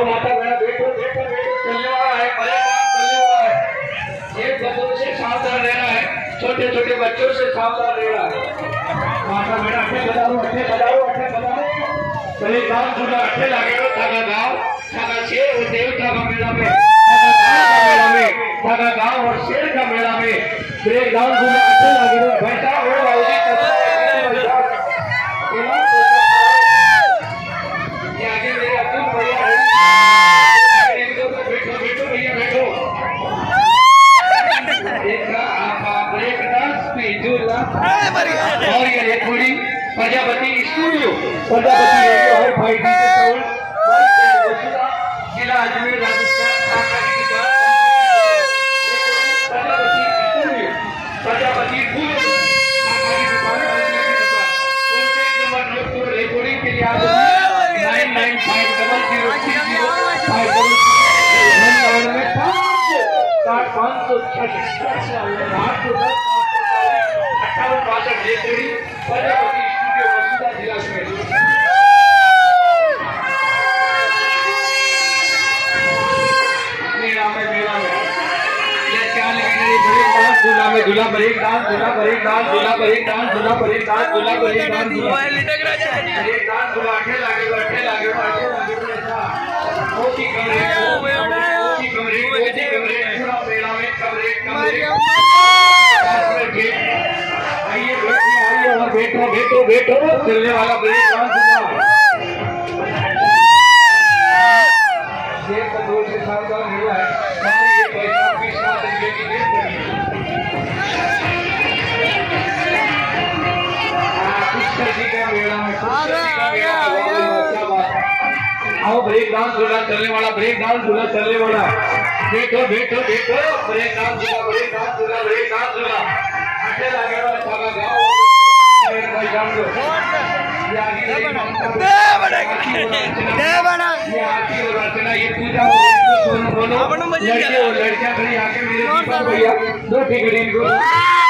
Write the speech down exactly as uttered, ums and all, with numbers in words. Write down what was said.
आओ माता बहना बैठो बैठो बैठो, चलने वाला है, परेशान चलने वाला है। एक बच्चों से सावधान रहना है, छोटे छोटे बच्चों से सावधान रहना है। माता बहना अठे बजाओ अठे बजाओ अठे बजाओ, पहले गांव झूला अठे लागे थाका गांव थाका शेर और देवता का मेला में, थाका गांव का मेला में, थाका गांव और शेर का मेला में ब्रेक डाउन झूला अठे लागे बैठा हो वाली और ये Rekhodi Prajapati studio Prajapati hi fi D जिला अजमेर राजस्थान प्रजापति स्टूडियो प्रजापति रेकॉर्डिंग के लिए nine nine five double zero six zero five double पाँच सौ छत्तीस आठ सौ दस अट्ठावन बासठ रेकॉर्डिंग प्रजापति स्टूडियो मसूदा जिला में। मेला में मेला में ये क्या लेकिन ब्रेक डांस झूला में झूला ब्रेक डांस झूला ब्रेक डांस झूला ब्रेक डांस झूला ब्रेक डांस झूला ब्रेक डांस ब्रेक डांस झूला अठे लागे अठे लागे अठे लागे ऐसा मोटी कमरे मोटी कमरे मोटी कमरे ऐसा मेला में कमरे कमरे आइए आइए और बैठो बैठो बैठो, चलने वाला ब्रेक डांस झूला शेर का दो से सावधान हुआ है। ये पैसा बीस लाख रुपए की देर पड़ी का मेला में क्या बात है। आओ ब्रेक डांस झूला चलने वाला ब्रेक डांस झूला चलने वाला बैठो बैठो बैठो, ब्रेक डांस झूला ब्रेक डांस झूला ब्रेक डांस झूला अठे लागे वाला थाका गांव भाई जान दो ये आगे दे बना ये आरती और अर्चना ये पूजा दोनों दोनों लड़के और लड़कियां खड़ी आके मेरे भैया दो टिकट इनको